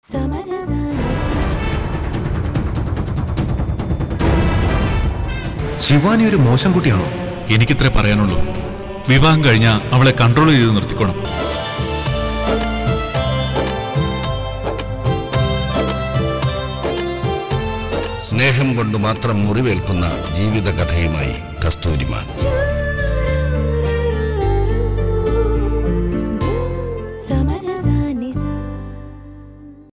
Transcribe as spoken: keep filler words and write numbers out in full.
ശിവാനി ഒരു മോശം കുട്ടിയാണോ? എനിക്കിത്രേ പറയാനുള്ളൂ. വിവാഹം കഴിഞ്ഞാൽ അവളെ കൺട്രോൾ ചെയ്ത് നിർത്തിക്കോണം. സ്നേഹം കൊണ്ട് മാത്രം മുറിവേൽക്കുന്ന ജീവിതകഥയുമായി കസ്തൂരിമാൻ.